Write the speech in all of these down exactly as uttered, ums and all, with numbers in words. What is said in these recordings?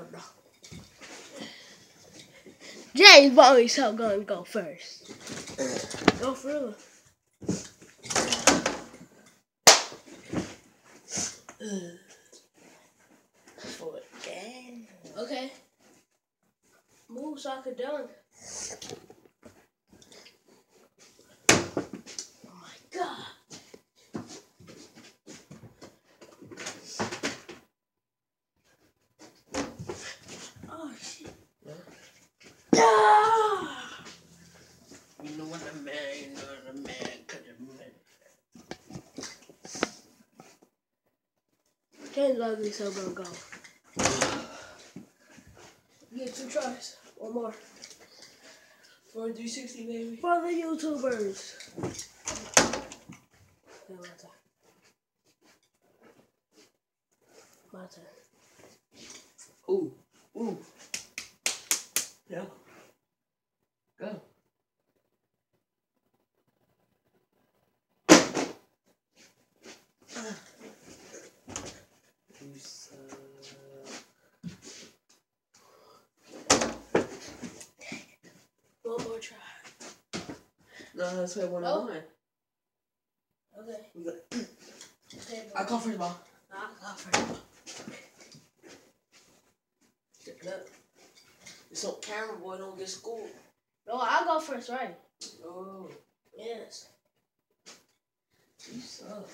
no. James Bobby so gonna go first. Go for real. For it again. Okay. Move so I could dunk. Oh my god. Oh shit. Yeah. Ah! You know what a man, you know what a man could have meant. James Bobby so gonna go. You get two tries. One more. For three sixty, baby. For the YouTubers. Okay, my turn. My turn. Ooh, ooh. Yeah. Go. You suck. One more try. No, let's play one Oh. on one. Okay. We got- Okay, I call first ball. I got first. Check it up. It's on camera, boy. Don't get schooled. No, I go first, right? Oh, Yes. you suck.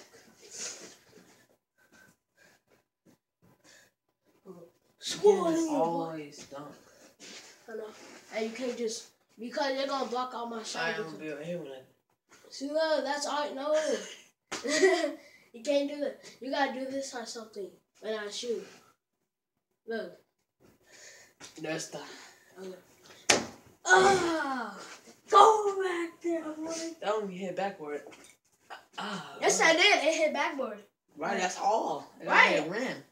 You Spoiling can't you, boy. always dunk. I know. And you can't just, because you're gonna block out my I shot. am gonna be right here when I. See, look, that's all. No. You can't do that. You gotta do this or something when I shoot. Look. That's the. Okay. Ah! Go back there, boy. That one you hit backward. Ah. Yes, I did. It hit backboard. Right, that's all. It Right. got rim.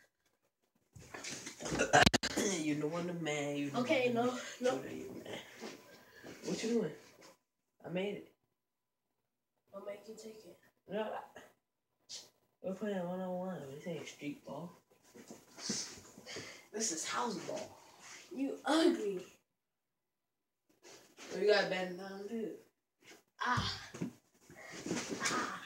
You know what the man. You know Okay, what the no, man. no. You know you man. What you doing? I made it. I'll make you take it. No. We're playing one on one. This ain't street ball. This is house ball. You ugly. We got bend down too. Ah. Ah.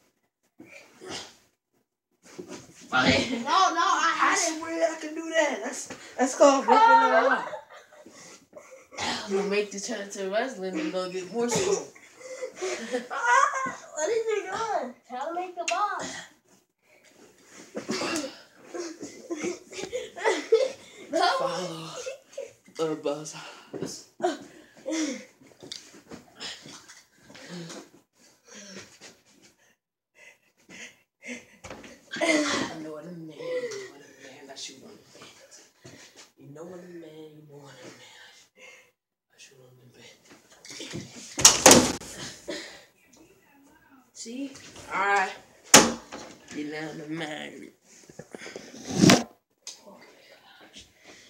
Okay. No, no, I I had it. swear I can do that. That's that's called ripping the rock. I'm gonna make this turn to wrestling and gonna get more school. Ah, what is it doing? Try to make the ball. No. Follow the buzz. I know what a man, you know what a man, I shoot on the bed. You know what a man, you know what a man, I shoot on the bed. See? Alright. Get down to man. Oh my gosh.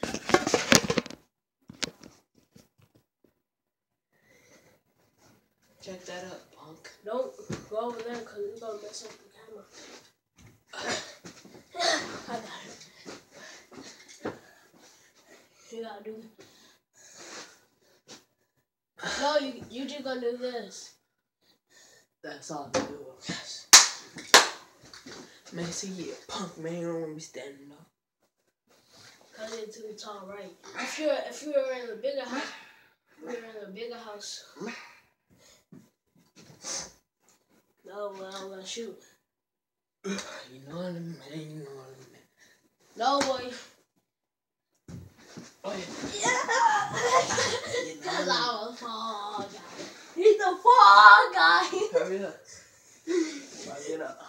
Check that up, punk. Don't go over there because it's going to mess up the camera. I got it. You gotta do it. No, you you just gonna do this. That's all I do. Man, see you punk man, you don't want me standing up. Cause it's too tall, right? If you're if you were in a bigger house, if you were in a bigger house. No, well, I'm gonna shoot. You know what I mean, you know what I mean. No, boy. Oh, Yeah. You know Cause what I'm a fall guy. He's a fall guy. Hurry up. I'll get up.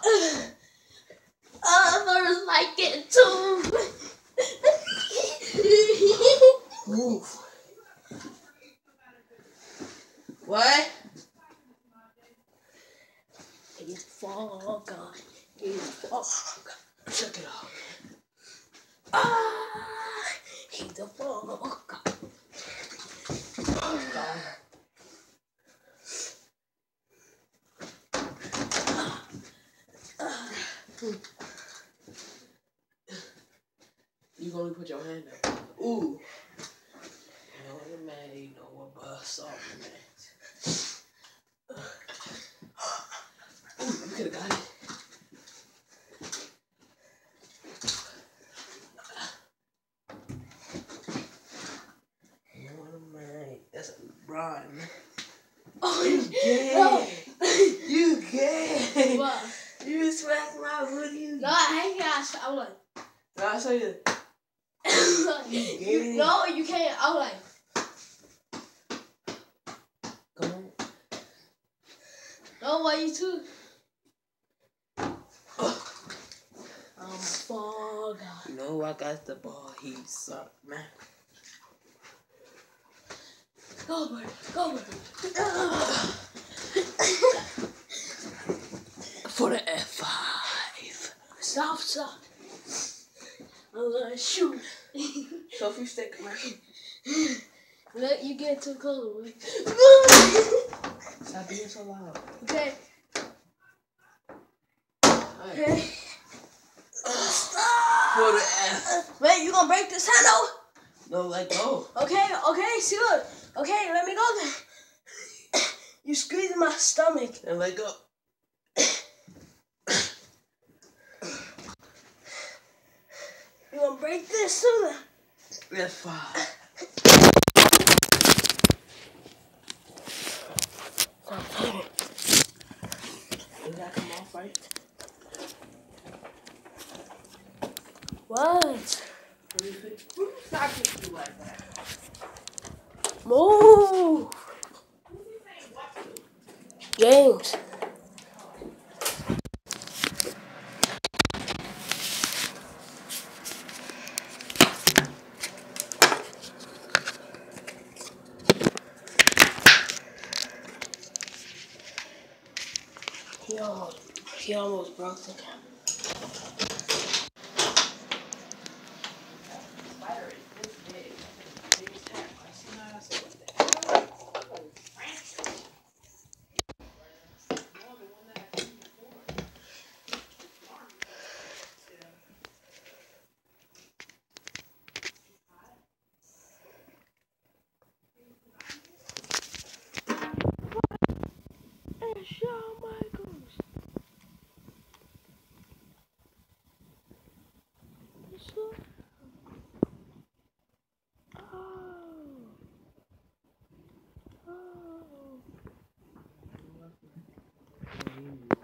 Others like it too. Move. What? He's a fall guy. He's a fall guy. Check it out. Ah, he's a fall guy. You gonna put your hand up. Ooh. You know what a man, you know what bust off the man. Ooh, you could have got it. You know what a man, that's a LeBron, man. Oh, you gay. No. You gay. What? You smacked my booty. No, I hate that. I'm like. No, I'll show you. you, no, you can't. I'm like. Come on. No, why you too? Oh. I'm fall guy. You know I got the ball. He sucked, man. Go, bird. Go, bird. For the F five. Stop, stop. I'm gonna shoot. Selfie stick, man. Let you get too close, boy. Stop being so loud. Okay. Right. Okay. Stop. For the F. Wait, you gonna break this handle? No, let go. Okay, okay, see look. Okay, let me go then. You squeezing my stomach. And let go. You gonna break this sooner? F five. Did that come off right? What? What do you think? Who's not kicking you like that? Move. James. He almost, he almost broke the camera.